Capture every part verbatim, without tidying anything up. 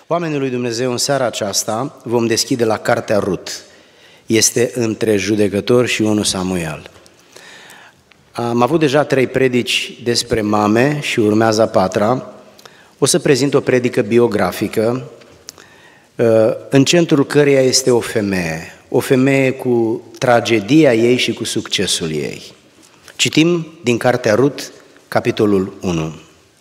Oamenii lui Dumnezeu, în seara aceasta vom deschide la cartea Rut. Este între judecători și unu Samuel. Am avut deja trei predici despre mame și urmează a patra. O să prezint o predică biografică, în centrul căreia este o femeie. O femeie cu tragedia ei și cu succesul ei. Citim din cartea Rut, capitolul unu.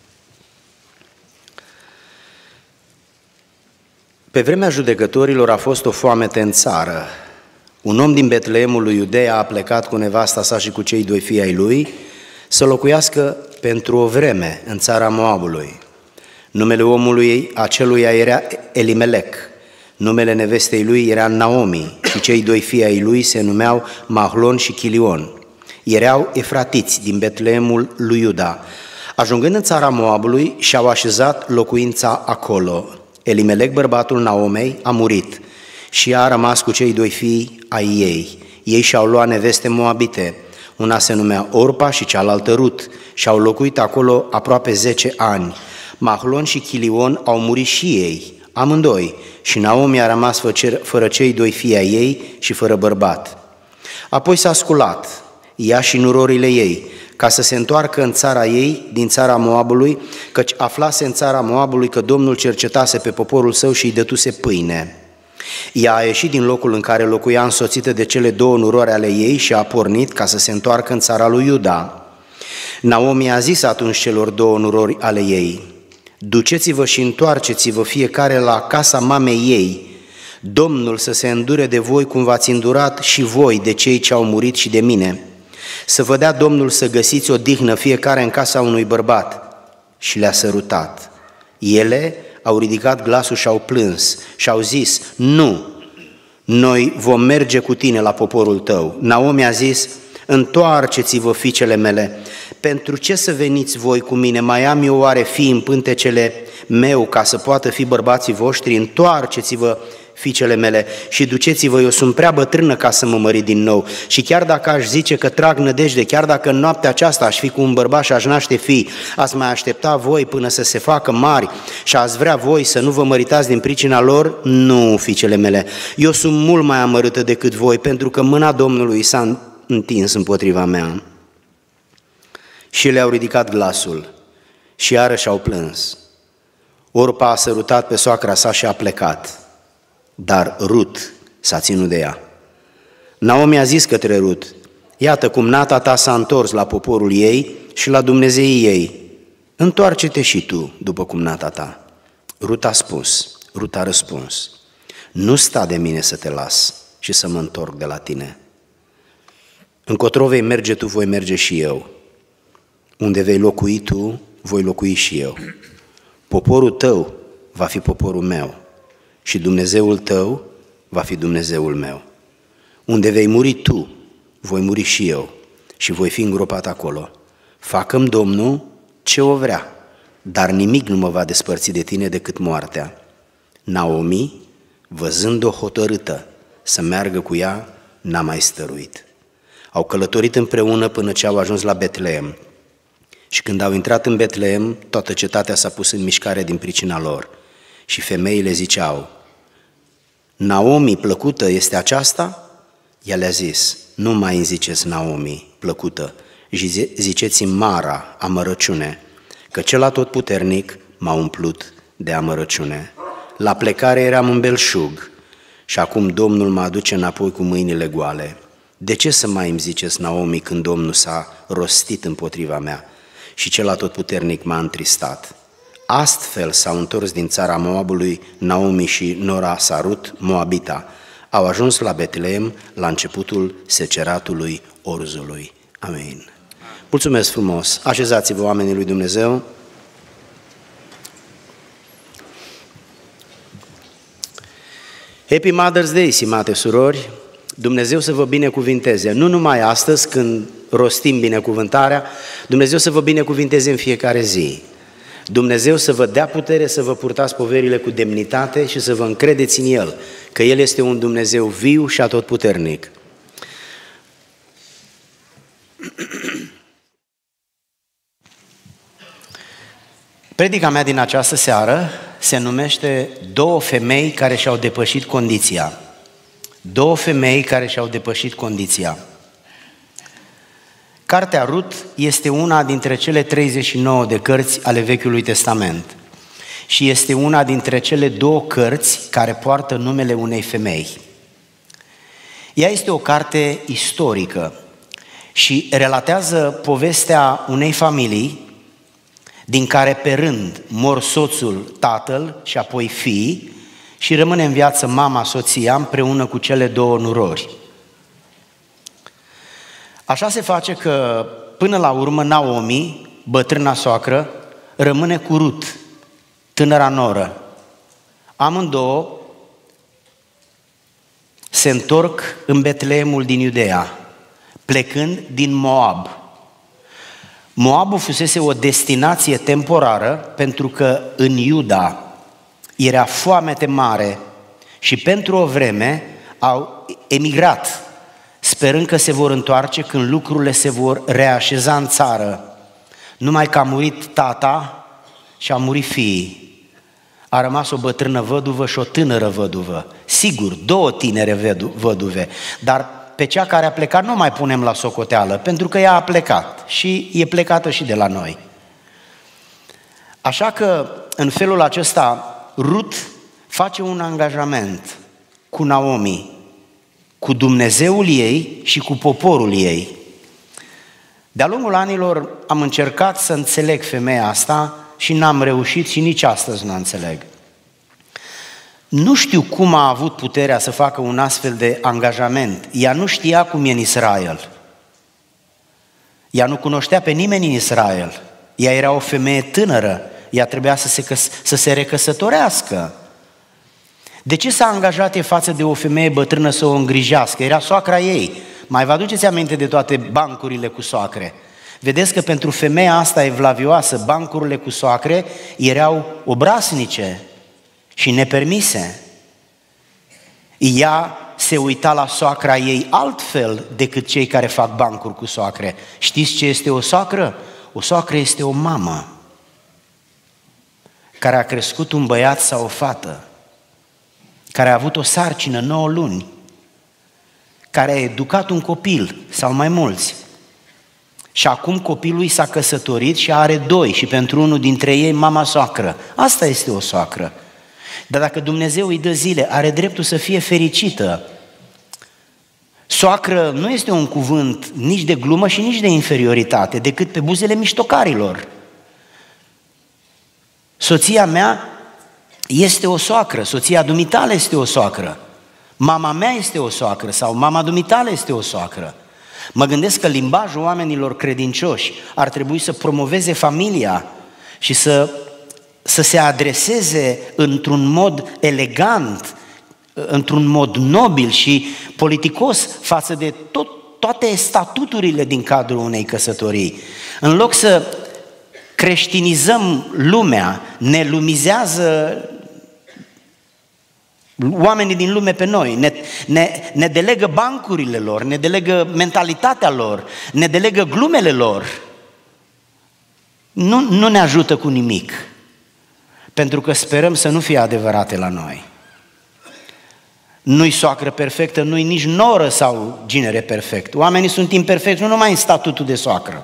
Pe vremea judecătorilor a fost o foamete în țară. Un om din Betleemul lui Iudeea a plecat cu nevasta sa și cu cei doi fii ai lui să locuiască pentru o vreme în țara Moabului. Numele omului aceluia era Elimelec, numele nevestei lui era Naomi și cei doi fii ai lui se numeau Mahlon și Chilion. Erau efratiți din Betleemul lui Iuda. Ajungând în țara Moabului, și-au așezat locuința acolo. Elimelec, bărbatul Naomei, a murit și ea a rămas cu cei doi fii ai ei. Ei și-au luat neveste moabite, una se numea Orpa și cealaltă Rut, și-au locuit acolo aproape zece ani. Mahlon și Chilion au murit și ei, amândoi, și Naomi a rămas fără cei doi fii ai ei și fără bărbat. Apoi s-a sculat, ea și nurorile ei, ca să se întoarcă în țara ei, din țara Moabului, căci aflase în țara Moabului că Domnul cercetase pe poporul său și îi dătuse pâine. Ea a ieșit din locul în care locuia însoțită de cele două nurori ale ei și a pornit ca să se întoarcă în țara lui Iuda. Naomi a zis atunci celor două nurori ale ei: duceți-vă și întoarceți-vă fiecare la casa mamei ei, Domnul să se îndure de voi cum v-ați îndurat și voi de cei ce au murit și de mine. Să vă dea Domnul să găsiți o dihnă fiecare în casa unui bărbat. Și le-a sărutat. Ele au ridicat glasul și au plâns și au zis: nu, noi vom merge cu tine la poporul tău. Naomi a zis: întoarceți-vă, fiicele mele, pentru ce să veniți voi cu mine? Mai am eu oare fii în pântecele meu ca să poată fi bărbații voștri? Întoarceți-vă, fiicele mele, și duceți-vă, eu sunt prea bătrână ca să mă mări din nou. Și chiar dacă aș zice că trag nădejde, chiar dacă în noaptea aceasta aș fi cu un bărbat și aș naște fii, ați mai aștepta voi până să se facă mari și ați vrea voi să nu vă măritați din pricina lor? Nu, fiicele mele, eu sunt mult mai amărâtă decât voi, pentru că mâna Domnului s-a întins împotriva mea. Și le-au ridicat glasul și iarăși au plâns. Orpa a sărutat pe soacra sa și a plecat, dar Rut s-a ținut de ea. Naomi a zis către Rut: iată cum nata ta s-a întors la poporul ei și la dumnezeii ei. Întoarce-te și tu după cum nata ta. Rut a spus, Rut a răspuns: nu sta de mine să te las și să mă întorc de la tine. Încotro vei merge tu, voi merge și eu. Unde vei locui tu, voi locui și eu. Poporul tău va fi poporul meu și Dumnezeul tău va fi Dumnezeul meu. Unde vei muri tu, voi muri și eu și voi fi îngropat acolo. Facă-mi Domnul ce o vrea, dar nimic nu mă va despărți de tine decât moartea. Naomi, văzând-o hotărâtă să meargă cu ea, n-a mai stăruit. Au călătorit împreună până ce au ajuns la Betleem. Și când au intrat în Betleem, toată cetatea s-a pus în mișcare din pricina lor. Și femeile ziceau: Naomi, plăcută este aceasta? Ea le-a zis: nu mai îmi ziceți Naomi, plăcută, ziceți-mi Mara, amărăciune, că cel atotputernic m-a umplut de amărăciune. La plecare eram în belșug și acum Domnul mă aduce înapoi cu mâinile goale. De ce să mai îmi ziceți Naomi când Domnul s-a rostit împotriva mea și cel atotputernic m-a întristat? Astfel s-au întors din țara Moabului Naomi și nora sa Rut, Moabita. Au ajuns la Betleem la începutul seceratului orzului. Amin. Mulțumesc frumos! Așezați-vă, oamenii lui Dumnezeu! Happy Mother's Day, stimate surori! Dumnezeu să vă binecuvinteze, nu numai astăzi când rostim binecuvântarea, Dumnezeu să vă binecuvinteze în fiecare zi. Dumnezeu să vă dea putere să vă purtați poverile cu demnitate și să vă încredeți în El, că El este un Dumnezeu viu și atotputernic. Predica mea din această seară se numește Două femei care și-au depășit condiția. Două femei care și-au depășit condiția. Cartea Rut este una dintre cele treizeci și nouă de cărți ale Vechiului Testament și este una dintre cele două cărți care poartă numele unei femei. Ea este o carte istorică și relatează povestea unei familii din care pe rând mor soțul, tatăl și apoi fiii și rămâne în viață mama, soția, împreună cu cele două nurori. Așa se face că până la urmă Naomi, bătrâna soacră, rămâne cu Rut, tânăra noră. Amândouă se întorc în Betleemul din Iudeea, plecând din Moab. Moabul fusese o destinație temporară pentru că în Iuda era foamete mare și pentru o vreme au emigrat, sperând că se vor întoarce când lucrurile se vor reașeza în țară. Numai că a murit tata și a murit fiii. A rămas o bătrână văduvă și o tânără văduvă. Sigur, două tinere văduve, dar pe cea care a plecat nu mai punem la socoteală, pentru că ea a plecat și e plecată și de la noi. Așa că, în felul acesta, Rut face un angajament cu Naomi, cu Dumnezeul ei și cu poporul ei. De-a lungul anilor am încercat să înțeleg femeia asta și n-am reușit și nici astăzi nu înțeleg. Nu știu cum a avut puterea să facă un astfel de angajament. Ea nu știa cum e în Israel. Ea nu cunoștea pe nimeni în Israel. Ea era o femeie tânără. Ea trebuia să se, căs- să se recăsătorească. De ce s-a angajat e față de o femeie bătrână să o îngrijească? Era soacra ei. Mai vă aduceți aminte de toate bancurile cu soacre? Vedeți că pentru femeia asta evlavioasă, bancurile cu soacre erau obraznice și nepermise. Ea se uita la soacra ei altfel decât cei care fac bancuri cu soacre. Știți ce este o soacră? O soacră este o mamă care a crescut un băiat sau o fată, care a avut o sarcină nouă luni, care a educat un copil sau mai mulți. Și acum copilul s-a căsătorit și are doi și pentru unul dintre ei mama soacră. Asta este o soacră. Dar dacă Dumnezeu îi dă zile, are dreptul să fie fericită. Soacră nu este un cuvânt nici de glumă și nici de inferioritate, decât pe buzele miștocarilor. Soția mea este o soacră, soția dumitale este o soacră, mama mea este o soacră sau mama dumitale este o soacră. Mă gândesc că limbajul oamenilor credincioși ar trebui să promoveze familia și să, să se adreseze într-un mod elegant, într-un mod nobil și politicos față de tot, toate statuturile din cadrul unei căsătorii. În loc să creștinizăm lumea, ne lumizează oamenii din lume pe noi, ne, ne, ne delegă bancurile lor, ne delegă mentalitatea lor, ne delegă glumele lor. Nu, nu ne ajută cu nimic, pentru că sperăm să nu fie adevărate la noi. Nu-i soacră perfectă, nu-i nici noră sau ginere perfect. Oamenii sunt imperfecți, nu numai în statutul de soacră.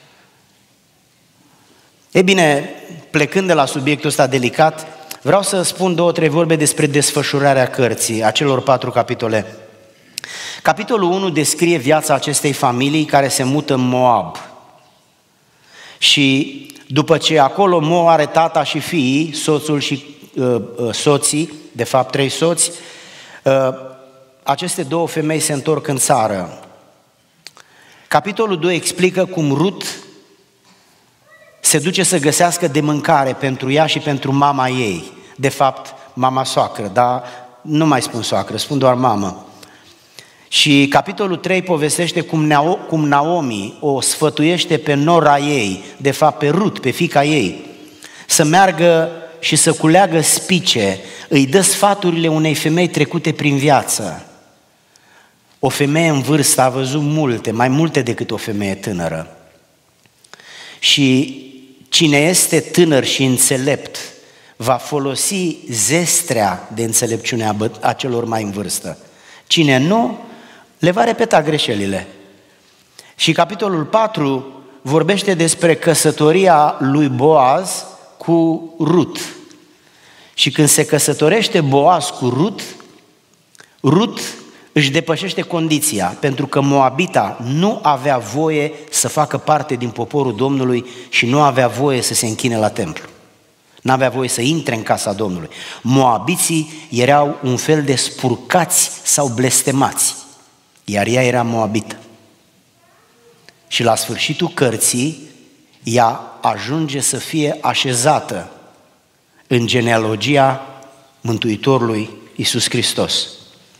Ei bine, plecând de la subiectul ăsta delicat, vreau să spun două, trei vorbe despre desfășurarea cărții, a celor patru capitole. Capitolul unu descrie viața acestei familii care se mută în Moab. Și după ce acolo moare tata și fiii, soțul și uh, uh, soții, de fapt trei soți, uh, aceste două femei se întorc în țară. Capitolul doi explică cum Rut se duce să găsească de mâncare pentru ea și pentru mama ei. De fapt, mama soacră, dar nu mai spun soacră, spun doar mamă. Și capitolul trei povestește cum Naomi o sfătuiește pe nora ei, de fapt pe Rut, pe fiica ei, să meargă și să culeagă spice, îi dă sfaturile unei femei trecute prin viață. O femeie în vârstă a văzut multe, mai multe decât o femeie tânără. Și cine este tânăr și înțelept va folosi zestrea de înțelepciune a celor mai în vârstă. Cine nu, le va repeta greșelile. Și capitolul patru vorbește despre căsătoria lui Boaz cu Rut. Și când se căsătorește Boaz cu Rut, Rut își depășește condiția, pentru că Moabita nu avea voie să facă parte din poporul Domnului și nu avea voie să se închine la templu. Nu avea voie să intre în casa Domnului. Moabiții erau un fel de spurcați sau blestemați, iar ea era moabită. Și la sfârșitul cărții, ea ajunge să fie așezată în genealogia Mântuitorului Iisus Hristos.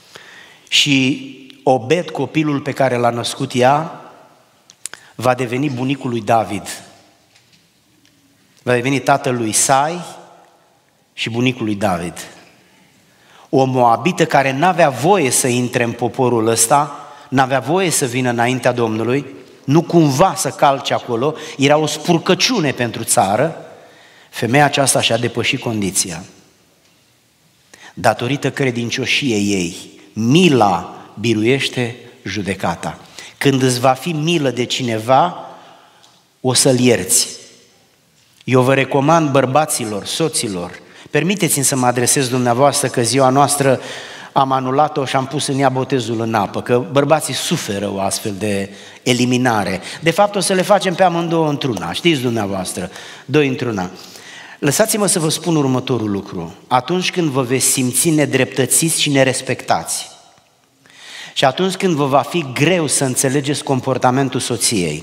Și Obed, copilul pe care l-a născut ea, va deveni bunicul lui David. Va deveni tatăl lui Isai și bunicul lui David. O moabită care n-avea voie să intre în poporul ăsta, n-avea voie să vină înaintea Domnului, nu cumva să calce acolo, era o spurcăciune pentru țară. Femeia aceasta și-a depășit condiția. Datorită credincioșiei ei, mila biruiește judecata. Când îți va fi milă de cineva, o să-l ierți. Eu vă recomand bărbaților, soților, permiteți-mi să mă adresez dumneavoastră că ziua noastră am anulat-o și am pus în ea botezul în apă, că bărbații suferă o astfel de eliminare. De fapt o să le facem pe amândouă într-una, știți dumneavoastră, doi într-una. Lăsați-mă să vă spun următorul lucru. Atunci când vă veți simți nedreptățiți și nerespectați și atunci când vă va fi greu să înțelegeți comportamentul soției,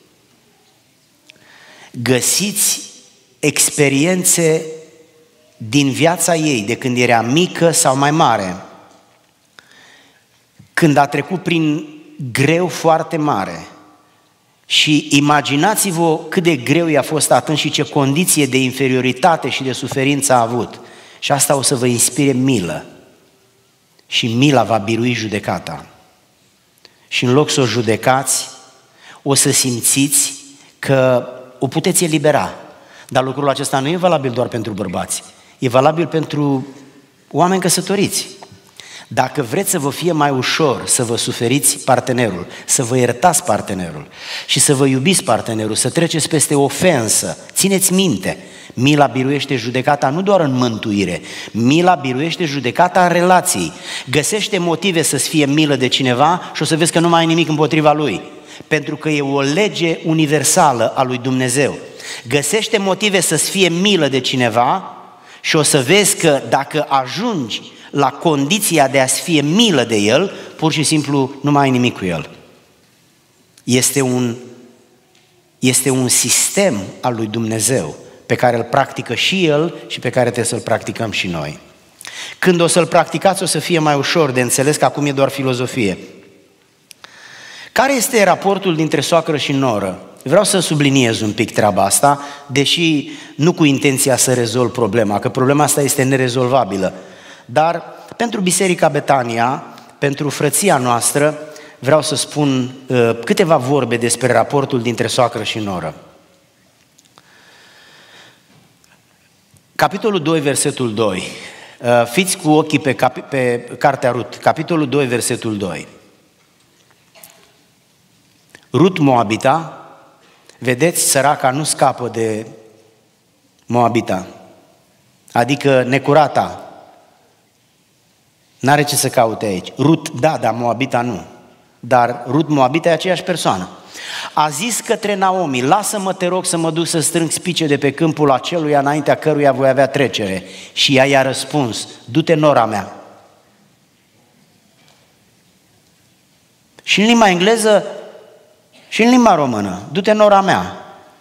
găsiți experiențe din viața ei, de când era mică sau mai mare, când a trecut prin greu foarte mare, și imaginați-vă cât de greu i-a fost atunci și ce condiție de inferioritate și de suferință a avut. Și asta o să vă inspire milă. Și mila va birui judecata. Și în loc să o judecați, o să simțiți că o puteți elibera. Dar lucrul acesta nu e valabil doar pentru bărbați, e valabil pentru oameni căsătoriți. Dacă vreți să vă fie mai ușor să vă suferiți partenerul, să vă iertați partenerul și să vă iubiți partenerul, să treceți peste ofensă, țineți minte, mila biruiește judecata nu doar în mântuire, mila biruiește judecata în relații. Găsește motive să-ți fie milă de cineva și o să vezi că nu mai ai nimic împotriva lui, pentru că e o lege universală a lui Dumnezeu. Găsește motive să-ți fie milă de cineva și o să vezi că dacă ajungi la condiția de a-ți fie milă de el, pur și simplu nu mai ai nimic cu el. Este un, este un sistem al lui Dumnezeu pe care îl practică și el și pe care trebuie să-l practicăm și noi. Când o să-l practicați, o să fie mai ușor de înțeles, că acum e doar filozofie. Care este raportul dintre soacră și noră? Vreau să subliniez un pic treaba asta, deși nu cu intenția să rezolv problema, că problema asta este nerezolvabilă. Dar pentru Biserica Betania, pentru frăția noastră, vreau să spun uh, câteva vorbe despre raportul dintre soacră și noră. Capitolul doi, versetul doi. Uh, fiți cu ochii pe, capi- pe cartea Rut, capitolul doi, versetul doi. Rut Moabita, vedeți, săraca nu scapă de Moabita, adică necurata. N-are ce să caute aici. Rut, da, dar Moabita nu. Dar Rut Moabita e aceeași persoană. A zis către Naomi, lasă-mă, te rog, să mă duc să strâng spice de pe câmpul aceluia înaintea căruia voi avea trecere. Și ea i-a răspuns, du-te, nora mea. Și în limba engleză și în limba română, du-te, nora mea.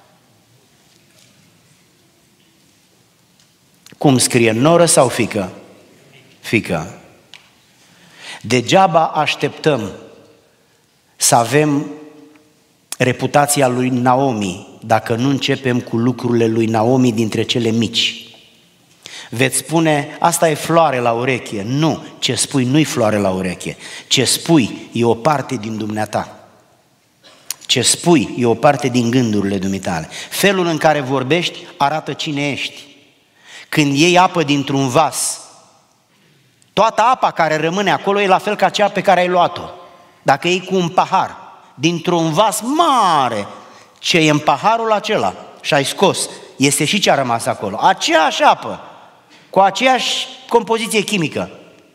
Cum scrie, noră sau fică? Fică. Degeaba așteptăm să avem reputația lui Naomi dacă nu începem cu lucrurile lui Naomi dintre cele mici. Veți spune, asta e floare la ureche. Nu, ce spui nu-i floare la ureche. Ce spui e o parte din dumneata. Ce spui e o parte din gândurile dumitale. Felul în care vorbești arată cine ești. când iei apă dintr-un vas, toată apa care rămâne acolo e la fel ca cea pe care ai luat-o. Dacă iei cu un pahar, dintr-un vas mare, ce e în paharul acela și ai scos, este și ce a rămas acolo. Aceeași apă, cu aceeași compoziție chimică.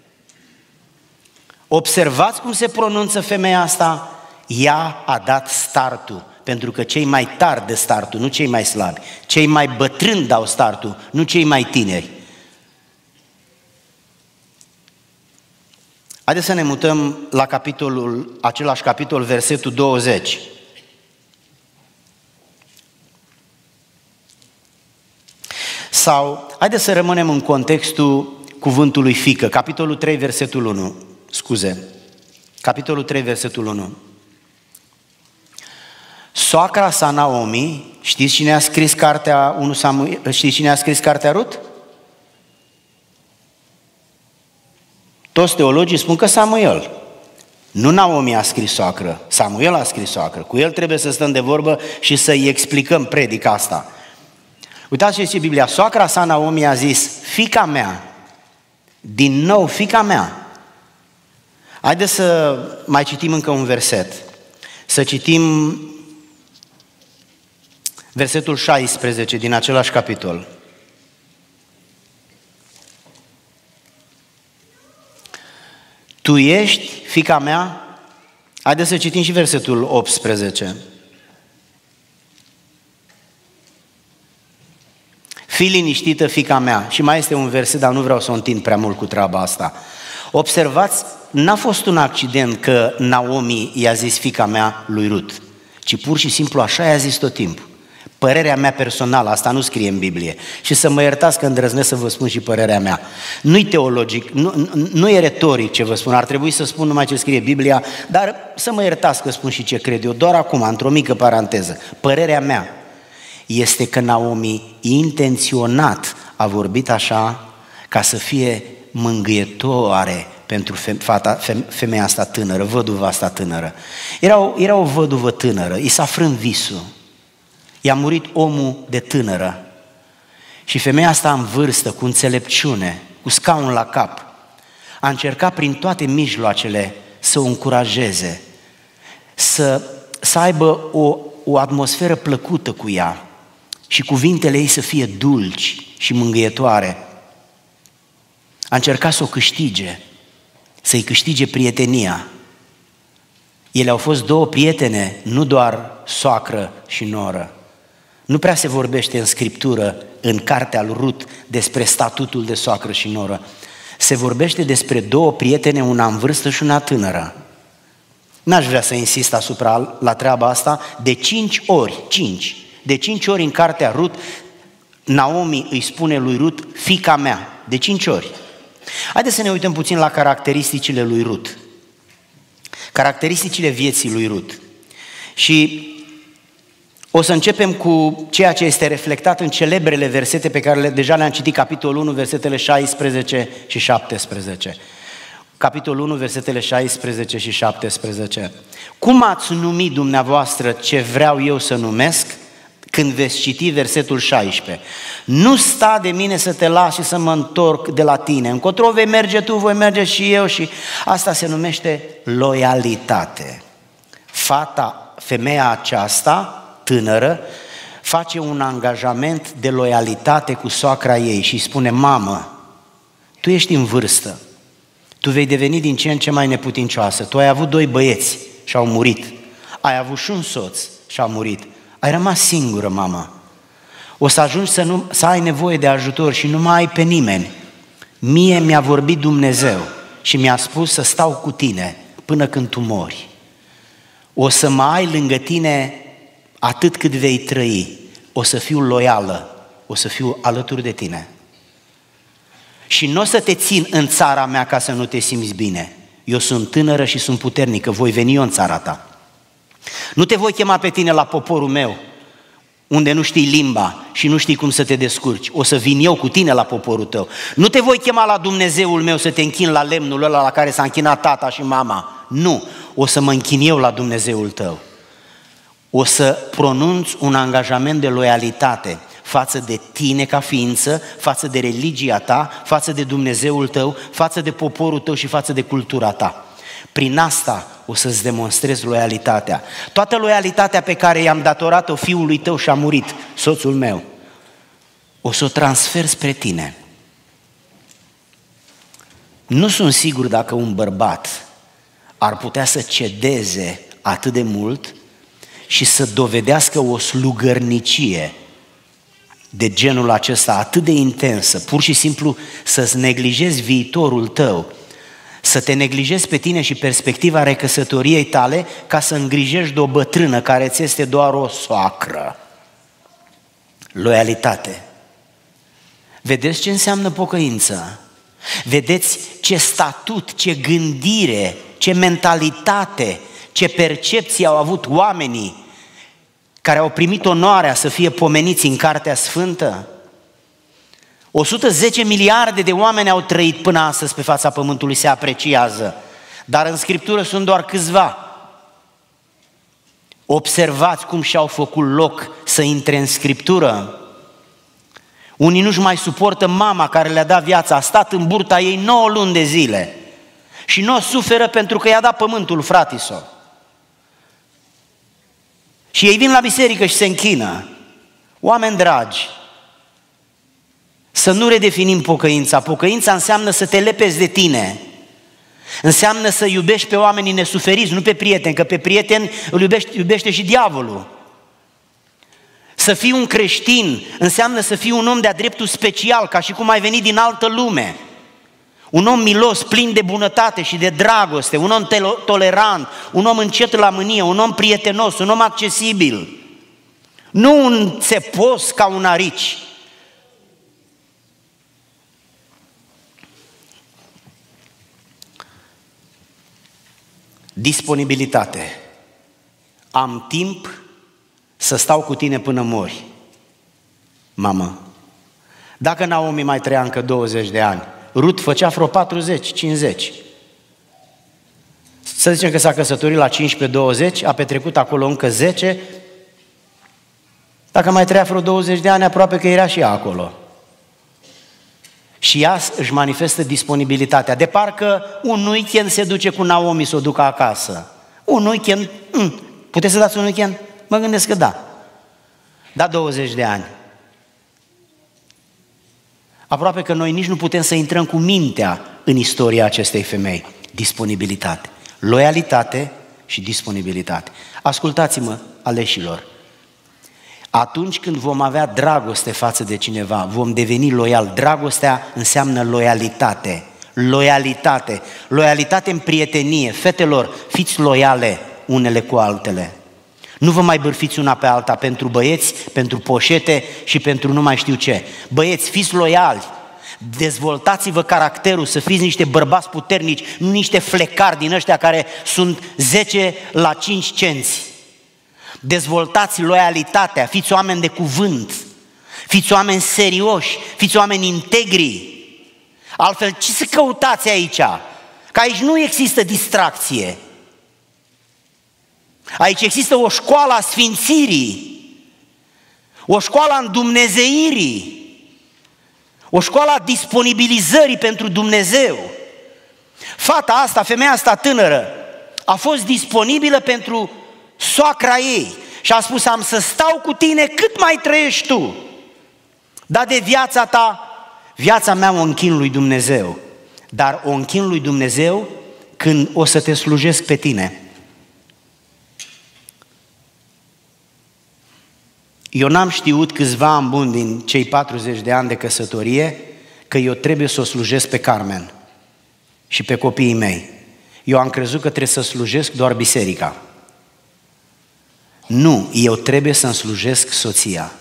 Observați cum se pronunță femeia asta? Ea a dat startul, pentru că cei mai tari dă startul, nu cei mai slabi. Cei mai bătrâni dau startul, nu cei mai tineri. Haideți să ne mutăm la capitolul, același capitol, versetul douăzeci. Sau, haideți să rămânem în contextul cuvântului fiică, capitolul trei, versetul unu. Scuze, capitolul trei, versetul unu. Soacra sa Naomi, știți cine a scris cartea unu Samuel, știți cine a scris cartea Rut? Toți teologii spun că Samuel. Nu Naomi a scris soacră, Samuel a scris soacră. Cu el trebuie să stăm de vorbă și să-i explicăm predica asta. Uitați ce zice Biblia, soacra sa Naomi a zis, fiica mea, din nou fiica mea. Haideți să mai citim încă un verset. Să citim versetul șaisprezece din același capitol. Tu ești fiica mea? Haideți să citim și versetul optsprezece. Fii liniștită, fiica mea. Și mai este un verset, dar nu vreau să o întind prea mult cu treaba asta. Observați, n-a fost un accident că Naomi i-a zis fiica mea lui Rut, ci pur și simplu așa i-a zis tot timpul. Părerea mea personală, asta nu scrie în Biblie. Și să mă iertați că îndrăznesc să vă spun și părerea mea. Nu-i teologic, nu, nu, nu e retoric ce vă spun, ar trebui să spun numai ce scrie Biblia, dar să mă iertați că spun și ce cred eu, doar acum, într-o mică paranteză. Părerea mea este că Naomi intenționat a vorbit așa ca să fie mângâietoare pentru fata, femeia asta tânără, văduva asta tânără. Era o, era o văduvă tânără, i s-a frânt visul. I-a murit omul de tânără și femeia asta în vârstă, cu înțelepciune, cu scaun la cap, a încercat prin toate mijloacele să o încurajeze, să, să aibă o, o atmosferă plăcută cu ea și cuvintele ei să fie dulci și mângâietoare. A încercat să o câștige, să-i câștige prietenia. Ele au fost două prietene, nu doar soacră și noră. Nu prea se vorbește în Scriptură, în cartea lui Rut, despre statutul de soacră și noră. Se vorbește despre două prietene, una în vârstă și una tânără. N-aș vrea să insist asupra la treaba asta. De cinci ori, cinci, de cinci ori în cartea Rut, Naomi îi spune lui Rut, fiica mea, de cinci ori. Haideți să ne uităm puțin la caracteristicile lui Rut. Caracteristicile vieții lui Rut. Și o să începem cu ceea ce este reflectat în celebrele versete pe care le, deja le-am citit, capitolul unu, versetele șaisprezece și șaptesprezece. Capitolul unu, versetele șaisprezece și șaptesprezece. Cum ați numit dumneavoastră ce vreau eu să numesc? Când veți citi versetul șaisprezece. Nu sta de mine să te las și să mă întorc de la tine. Încotro vei merge tu, voi merge și eu, și asta se numește loialitate. Fata, femeia aceasta tânără face un angajament de loialitate cu soacra ei și îi spune, mamă, tu ești în vârstă, tu vei deveni din ce în ce mai neputincioasă, tu ai avut doi băieți și au murit, ai avut și un soț și a murit, ai rămas singură, mamă, o să ajungi să, nu, să ai nevoie de ajutor și nu mai ai pe nimeni. Mie mi-a vorbit Dumnezeu și mi-a spus să stau cu tine până când tu mori. O să mă ai lângă tine atât cât vei trăi, o să fiu loială, o să fiu alături de tine. Și nu o să te țin în țara mea ca să nu te simți bine. Eu sunt tânără și sunt puternică, voi veni eu în țara ta. Nu te voi chema pe tine la poporul meu, unde nu știi limba și nu știi cum să te descurci. O să vin eu cu tine la poporul tău. Nu te voi chema la Dumnezeul meu să te închin la lemnul ăla la care s-a închinat tata și mama. Nu, o să mă închin eu la Dumnezeul tău. O să pronunț un angajament de loialitate față de tine ca ființă, față de religia ta, față de Dumnezeul tău, față de poporul tău și față de cultura ta. Prin asta o să-ți demonstrezi loialitatea. Toată loialitatea pe care i-am datorat-o fiului tău și a murit, soțul meu, o să o transfer spre tine. Nu sunt sigur dacă un bărbat ar putea să cedeze atât de mult și să dovedească o slugărnicie de genul acesta atât de intensă, pur și simplu să-ți neglijezi viitorul tău, să te neglijezi pe tine și perspectiva recăsătoriei tale ca să îngrijești de o bătrână care ți este doar o soacră. Loialitate. Vedeți ce înseamnă pocăință? Vedeți ce statut, ce gândire, ce mentalitate, ce percepție au avut oamenii care au primit onoarea să fie pomeniți în Cartea Sfântă? o sută zece miliarde de oameni au trăit până astăzi pe fața pământului, se apreciază, dar în Scriptură sunt doar câțiva. Observați cum și-au făcut loc să intre în Scriptură. Unii nu-și mai suportă mama care le-a dat viața, a stat în burta ei nouă luni de zile și nu o suferă pentru că i-a dat pământul fratiso. Și ei vin la biserică și se închină. Oameni dragi, să nu redefinim pocăința. Pocăința înseamnă să te lepezi de tine. Înseamnă să iubești pe oamenii nesuferiți, nu pe prieteni, că pe prieteni îl iubește, iubește și diavolul. Să fii un creștin înseamnă să fii un om de-a dreptul special, ca și cum ai venit din altă lume. Un om milos, plin de bunătate și de dragoste, un om tolerant, un om încet la mânie, un om prietenos, un om accesibil. Nu un țepos ca un arici. Disponibilitate. Am timp să stau cu tine până mori. Mamă, dacă Naomi mai trăia încă douăzeci de ani, Rut făcea vreo patruzeci, cincizeci. Să zicem că s-a căsătorit la cincisprezece douăzeci, a petrecut acolo încă zece, dacă mai trăia vreo douăzeci de ani, aproape că era și ea acolo. Și ea își manifestă disponibilitatea. De parcă un weekend se duce cu Naomi să o ducă acasă. Un weekend, mm, puteți să dați un weekend? Mă gândesc că da. Da, douăzeci de ani. Aproape că noi nici nu putem să intrăm cu mintea în istoria acestei femei. Disponibilitate, loialitate și disponibilitate. Ascultați-mă, aleșilor. Atunci când vom avea dragoste față de cineva, vom deveni loial. Dragostea înseamnă loialitate. Loialitate. Loialitate în prietenie. Fetelor, fiți loiale unele cu altele. Nu vă mai bârfiți una pe alta pentru băieți, pentru poșete și pentru nu mai știu ce. Băieți, fiți loiali. Dezvoltați-vă caracterul, să fiți niște bărbați puternici, nu niște flecari din ăștia care sunt zece la cinci cenți. Dezvoltați loialitatea, fiți oameni de cuvânt, fiți oameni serioși, fiți oameni integri. Altfel, ce să căutați aici? Că aici nu există distracție. Aici există o școală a sfințirii, o școală a îndumnezeirii, o școală a disponibilizării pentru Dumnezeu. Fata asta, femeia asta tânără, a fost disponibilă pentru soacra ei și a spus: am să stau cu tine cât mai trăiești tu, dar de viața ta, viața mea o închin lui Dumnezeu, dar o închin lui Dumnezeu când o să te slujesc pe tine. Eu n-am știut câțiva ani buni din cei patruzeci de ani de căsătorie că eu trebuie să o slujesc pe Carmen și pe copiii mei. Eu am crezut că trebuie să slujesc doar biserica. Nu, eu trebuie să-mi slujesc soția.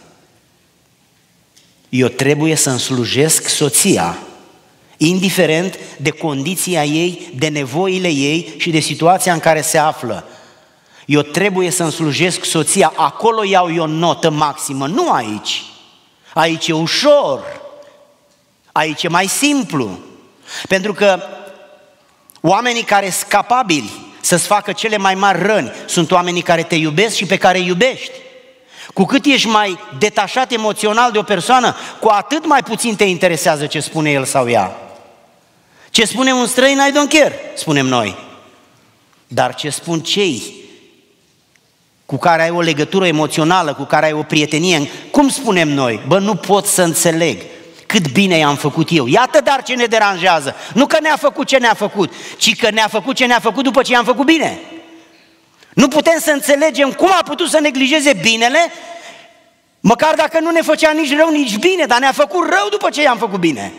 Eu trebuie să-mi slujesc soția, indiferent de condiția ei, de nevoile ei și de situația în care se află. Eu trebuie să-mi slujesc soția, acolo iau eu notă maximă, nu aici. Aici e ușor, aici e mai simplu, pentru că oamenii care sunt capabili să-ți facă cele mai mari răni sunt oamenii care te iubesc și pe care îi iubești. Cu cât ești mai detașat emoțional de o persoană, cu atât mai puțin te interesează ce spune el sau ea. Ce spune un străin, I don't care, spunem noi. Dar ce spun cei cu care ai o legătură emoțională, cu care ai o prietenie, cum spunem noi? Bă, nu pot să înțeleg cât bine i-am făcut eu. Iată dar ce ne deranjează. Nu că ne-a făcut ce ne-a făcut, ci că ne-a făcut ce ne-a făcut după ce i-am făcut bine. Nu putem să înțelegem cum a putut să neglijeze binele, măcar dacă nu ne făcea nici rău, nici bine, dar ne-a făcut rău după ce i-am făcut bine.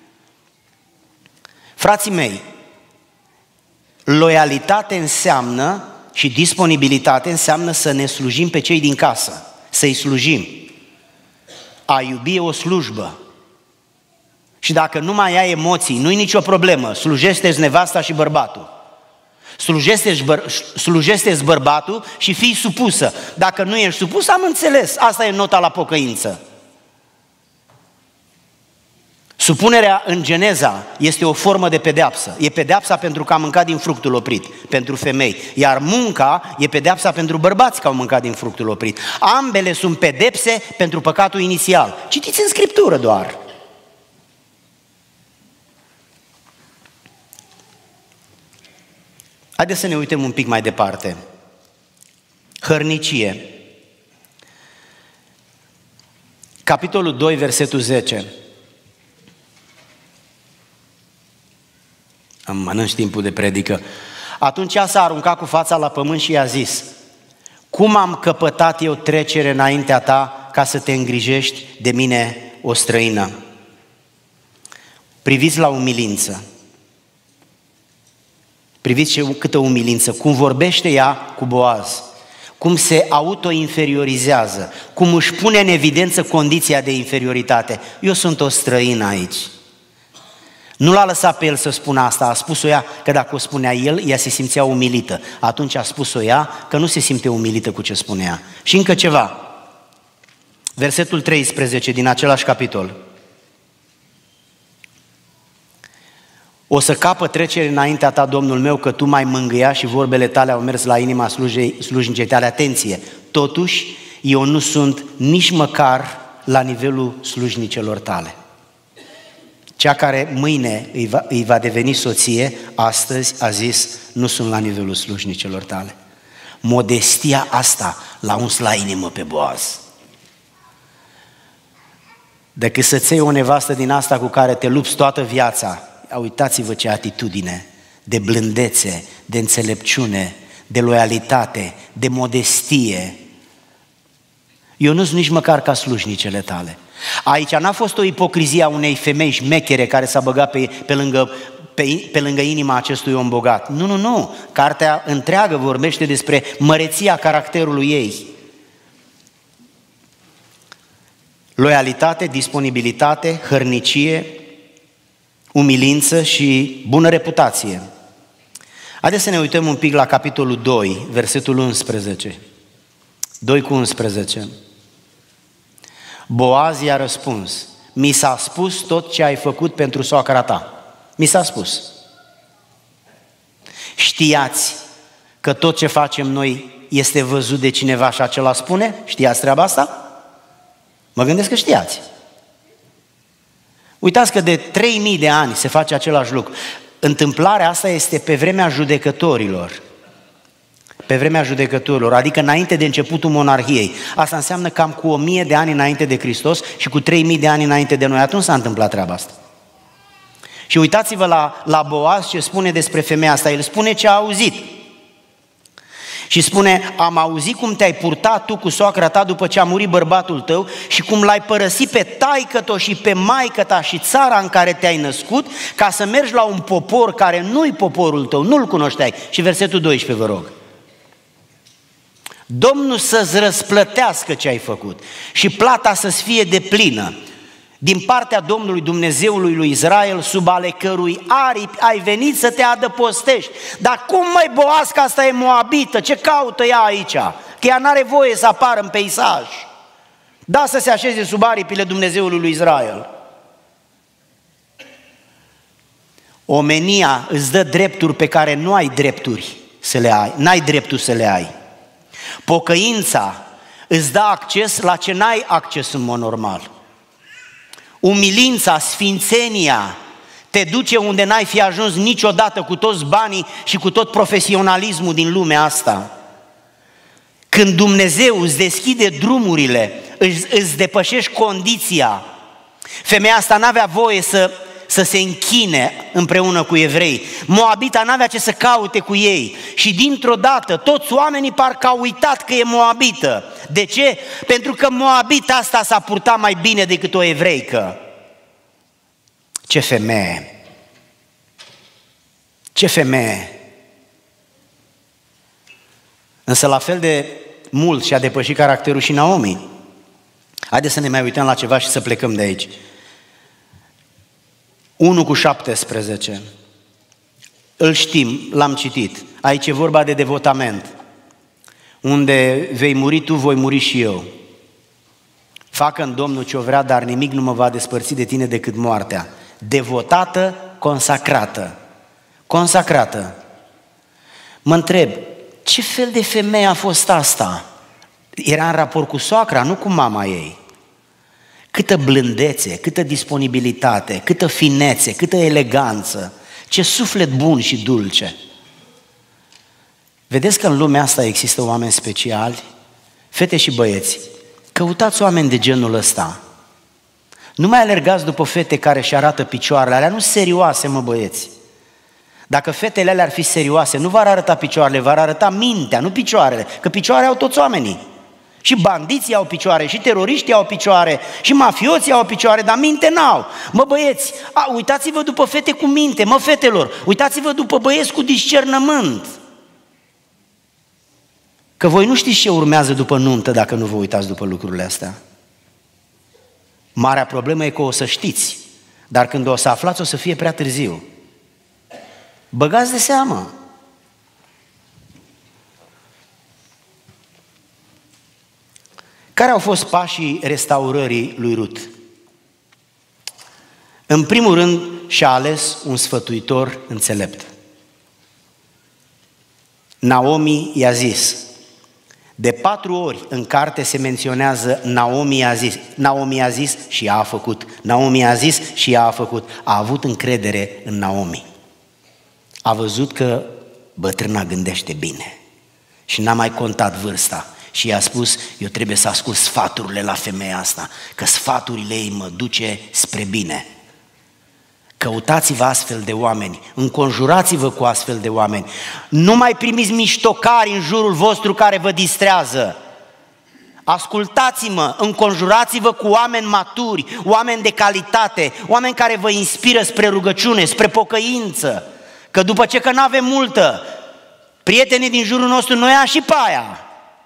Frații mei, loialitate înseamnă și disponibilitate înseamnă să ne slujim pe cei din casă, să-i slujim. A iubi e o slujbă. Și dacă nu mai ai emoții, nu-i nicio problemă, slujește-ți nevasta și bărbatul. Slujește-ți, băr- slujește-ți bărbatul și fii supusă. Dacă nu ești supus, am înțeles, asta e nota la pocăință. Supunerea în Geneza este o formă de pedeapsă. E pedeapsa pentru că am mâncat din fructul oprit, pentru femei. Iar munca e pedeapsa pentru bărbați că au mâncat din fructul oprit. Ambele sunt pedepse pentru păcatul inițial. Citiți în Scriptură doar. Haideți să ne uităm un pic mai departe. Hărnicie. Capitolul doi, versetul zece. Am mănânci timpul de predică. Atunci ea s-a aruncat cu fața la pământ și i-a zis: cum am căpătat eu trecere înaintea ta ca să te îngrijești de mine, o străină? Priviți la umilință. Priviți ce, câtă umilință, cum vorbește ea cu Boaz, cum se auto-inferiorizează, cum își pune în evidență condiția de inferioritate. Eu sunt o străină aici. Nu l-a lăsat pe el să spună asta, a spus-o ea că dacă o spunea el, ea se simțea umilită. Atunci a spus-o ea că nu se simte umilită cu ce spunea. Și încă ceva, versetul treisprezece din același capitol. O să capă trecere înaintea ta, Domnul meu, că tu m-ai mângâiat și vorbele tale au mers la inima slujnicei tale. Atenție! Totuși, eu nu sunt nici măcar la nivelul slujnicelor tale. Cea care mâine îi va, îi va deveni soție, astăzi a zis, nu sunt la nivelul slujnicelor tale. Modestia asta l-a uns la inimă pe Boaz. Decât să-ți iei o nevastă din asta cu care te lupți toată viața, uitați-vă ce atitudine, de blândețe, de înțelepciune, de loialitate, de modestie. Eu nu sunt nici măcar ca slujnicele tale. Aici n-a fost o ipocrizie a unei femei șmechere care s-a băgat pe, pe, lângă, pe, pe lângă inima acestui om bogat. Nu, nu, nu. Cartea întreagă vorbește despre măreția caracterului ei. Loialitate, disponibilitate, hărnicie, umilință și bună reputație. Haideți să ne uităm un pic la capitolul doi, versetul unsprezece. doi cu unsprezece. Boaz i-a răspuns: mi s-a spus tot ce ai făcut pentru soacra ta. Mi s-a spus. Știați că tot ce facem noi este văzut de cineva și acela spune? Știați treaba asta? Mă gândesc că știați. Uitați că de trei mii de ani se face același lucru. Întâmplarea asta este pe vremea judecătorilor. Pe vremea judecătorilor, adică înainte de începutul monarhiei. Asta înseamnă cam cu o mie de ani înainte de Hristos și cu trei mii de ani înainte de noi. Atunci s-a întâmplat treaba asta. Și uitați-vă la, la Boaz ce spune despre femeia asta. El spune ce a auzit. Și spune: am auzit cum te-ai purtat tu cu soacra ta după ce a murit bărbatul tău și cum l-ai părăsit pe taică-to și pe maică-ta și țara în care te-ai născut ca să mergi la un popor care nu-i poporul tău, nu-l cunoșteai. Și versetul doisprezece, vă rog. Domnul să-ți răsplătească ce ai făcut și plata să-ți fie deplină din partea Domnului Dumnezeului lui Israel, sub ale cărui aripi ai venit să te adăpostești. Dar cum, măi, Boaz, că asta e moabită, ce caută ea aici? Că ea n-are voie să apară în peisaj. Da, să se așeze sub aripile Dumnezeului lui Israel. Omenia îți dă drepturi pe care nu ai drepturi să le ai, n-ai dreptul să le ai. Pocăința îți dă acces la ce n-ai acces în mod normal. Umilința, sfințenia te duce unde n-ai fi ajuns niciodată cu toți banii și cu tot profesionalismul din lumea asta. Când Dumnezeu îți deschide drumurile, îți, îți depășești condiția. Femeia asta n-avea voie să, să se închine împreună cu evrei. Moabita n-avea ce să caute cu ei. Și dintr-o dată toți oamenii parcă au uitat că e moabită. De ce? Pentru că moabita asta s-a purtat mai bine decât o evreică. Ce femeie! Ce femeie! Însă la fel de mult și-a depășit caracterul și Naomi. Haideți să ne mai uităm la ceva și să plecăm de aici. unu cu șaptesprezece. Îl știm, l-am citit. Aici e vorba de devotament. Unde vei muri tu, voi muri și eu. Facă în Domnul ce-o vrea, dar nimic nu mă va despărți de tine decât moartea. Devotată, consacrată. Consacrată. Mă întreb, ce fel de femeie a fost asta? Era în raport cu soacra, nu cu mama ei. Câtă blândețe, câtă disponibilitate, câtă finețe, câtă eleganță, ce suflet bun și dulce. Vedeți că în lumea asta există oameni speciali, fete și băieți. Căutați oameni de genul ăsta. Nu mai alergați după fete care își arată picioarele, alea nu sunt serioase, mă băieți. Dacă fetele alea ar fi serioase, nu v-ar arăta picioarele, v-ar arăta mintea, nu picioarele, că picioare au toți oamenii. Și bandiții au picioare, și teroriștii au picioare, și mafioții au picioare, dar minte n-au. Mă băieți, a, uitați-vă după fete cu minte, mă fetelor, uitați-vă după băieți cu discernământ. Că voi nu știți ce urmează după nuntă dacă nu vă uitați după lucrurile astea. Marea problemă e că o să știți, dar când o să aflați o să fie prea târziu. Băgați de seamă. Care au fost pașii restaurării lui Rut? În primul rând și-a ales un sfătuitor înțelept. Naomi i-a zis, de patru ori în carte se menționează Naomi i-a zis, Naomi i-a zis și ea a făcut, Naomi i-a zis și ea a făcut, a avut încredere în Naomi. A văzut că bătrâna gândește bine și n-a mai contat vârsta și i-a spus, eu trebuie să ascult sfaturile la femeia asta, că sfaturile ei mă duce spre bine. Căutați-vă astfel de oameni, înconjurați-vă cu astfel de oameni. Nu mai primiți miștocari în jurul vostru care vă distrează. Ascultați-mă, înconjurați-vă cu oameni maturi, oameni de calitate, oameni care vă inspiră spre rugăciune, spre pocăință. Că după ce că n-avem multă, prietenii din jurul nostru noi ia și pe aia.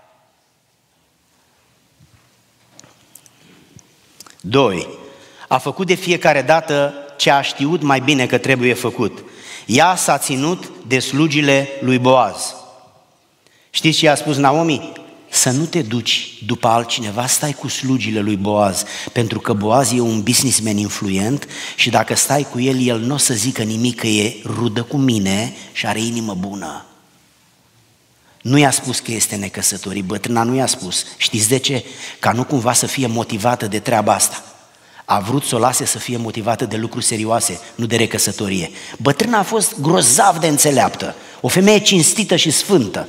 Doi, a făcut de fiecare dată ce a știut mai bine că trebuie făcut. Ea s-a ținut de slugile lui Boaz. Știți ce a spus Naomi? Să nu te duci după altcineva, stai cu slugile lui Boaz, pentru că Boaz e un businessman influent și dacă stai cu el, el nu o să zică nimic, că e rudă cu mine și are inimă bună. Nu i-a spus că este necăsătorit, bătrâna nu i-a spus. Știți de ce? Ca nu cumva să fie motivată de treaba asta. A vrut să o lase să fie motivată de lucruri serioase, nu de recăsătorie. Bătrâna a fost grozav de înțeleaptă, o femeie cinstită și sfântă.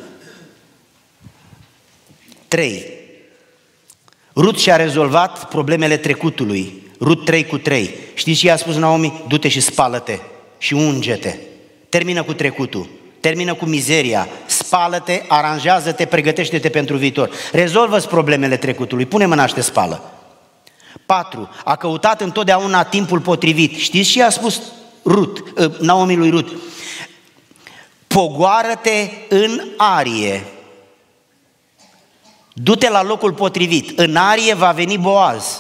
Trei. Rut și-a rezolvat problemele trecutului. Rut trei cu trei. Știți ce i-a spus Naomi? Du-te și spală-te și unge-te. Termină cu trecutul, termină cu mizeria, spală-te, aranjează-te, pregătește-te pentru viitor. Rezolvă-ți problemele trecutului, pune mâna și te spală. Patru. A căutat întotdeauna timpul potrivit. Știți ce i-a spus Rut, Naomi lui Rut? Pogoară-te în arie. Du-te la locul potrivit. În arie va veni Boaz.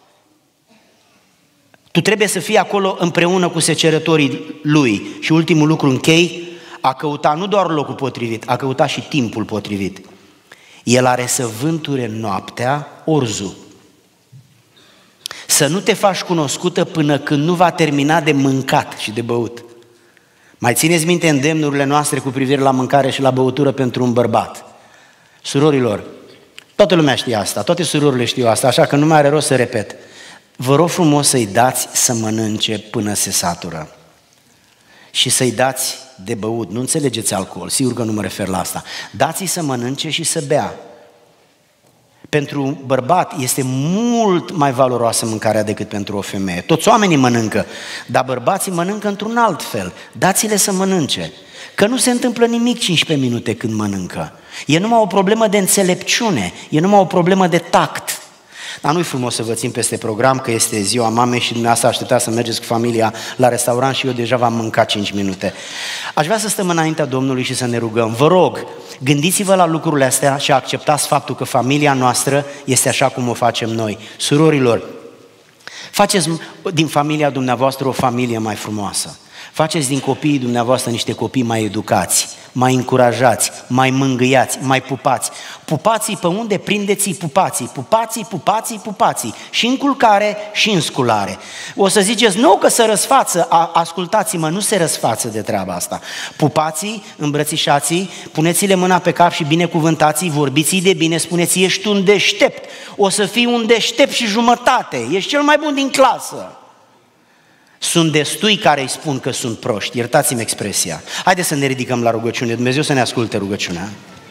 Tu trebuie să fii acolo împreună cu secerătorii lui. Și ultimul lucru, închei, a căutat nu doar locul potrivit, a căutat și timpul potrivit. El are să vânture noaptea orzul. Să nu te faci cunoscută până când nu va termina de mâncat și de băut. Mai țineți minte îndemnurile noastre cu privire la mâncare și la băutură pentru un bărbat. Surorilor, Toată lumea știe asta, toate surorile știu asta, așa că nu mai are rost să repet. Vă rog frumos să-i dați să mănânce până se satură. Și să-i dați de băut, nu înțelegeți alcool, sigur că nu mă refer la asta. Dați-i să mănânce și să bea. Pentru bărbat este mult mai valoroasă mâncarea decât pentru o femeie. Toți oamenii mănâncă, dar bărbații mănâncă într-un alt fel. Dați-le să mănânce. Că nu se întâmplă nimic cincisprezece minute când mănâncă. E numai o problemă de înțelepciune, e numai o problemă de tact. Dar nu-i frumos să vă țin peste program, că este ziua mamei și dumneavoastră așteptați să mergeți cu familia la restaurant și eu deja v-am mâncat cinci minute. Aș vrea să stăm înaintea Domnului și să ne rugăm. Vă rog, gândiți-vă la lucrurile astea și acceptați faptul că familia noastră este așa cum o facem noi. Surorilor, faceți din familia dumneavoastră o familie mai frumoasă. Faceți din copiii dumneavoastră niște copii mai educați, mai încurajați, mai mângâiați, mai pupați. Pupații pe unde? Prindeți-i pupații, pupații, pupații, pupații. Și în culcare și în sculare. O să ziceți, nu că se răsfață, a, ascultați-mă, nu se răsfață de treaba asta. Pupații, îmbrățișați-i, puneți-le mâna pe cap și binecuvântați-i, vorbiți-i de bine, spuneți, ești un deștept, o să fii un deștept și jumătate, ești cel mai bun din clasă. Sunt destui care îi spun că sunt proști, iertați-mi expresia. Haideți să ne ridicăm la rugăciune, Dumnezeu să ne asculte rugăciunea.